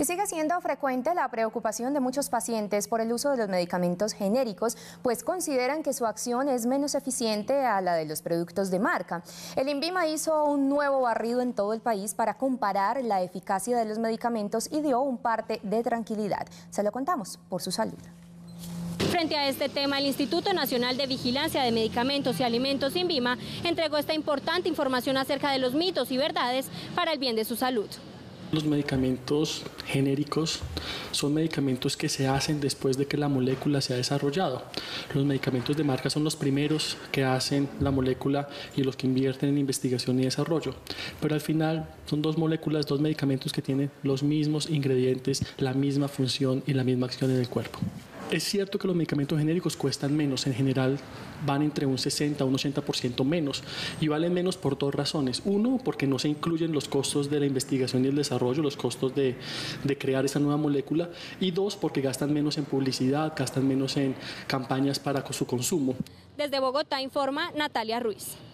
Y sigue siendo frecuente la preocupación de muchos pacientes por el uso de los medicamentos genéricos, pues consideran que su acción es menos eficiente a la de los productos de marca. El INVIMA hizo un nuevo barrido en todo el país para comparar la eficacia de los medicamentos y dio un parte de tranquilidad. Se lo contamos por su salud. Frente a este tema, el Instituto Nacional de Vigilancia de Medicamentos y Alimentos, INVIMA, entregó esta importante información acerca de los mitos y verdades para el bien de su salud. Los medicamentos genéricos son medicamentos que se hacen después de que la molécula se ha desarrollado. Los medicamentos de marca son los primeros que hacen la molécula y los que invierten en investigación y desarrollo. Pero al final son dos moléculas, dos medicamentos que tienen los mismos ingredientes, la misma función y la misma acción en el cuerpo. Es cierto que los medicamentos genéricos cuestan menos, en general van entre un 60 a un 80% menos y valen menos por dos razones. Uno, porque no se incluyen los costos de la investigación y el desarrollo, los costos de crear esa nueva molécula, y dos, porque gastan menos en publicidad, gastan menos en campañas para su consumo. Desde Bogotá informa Natalia Ruiz.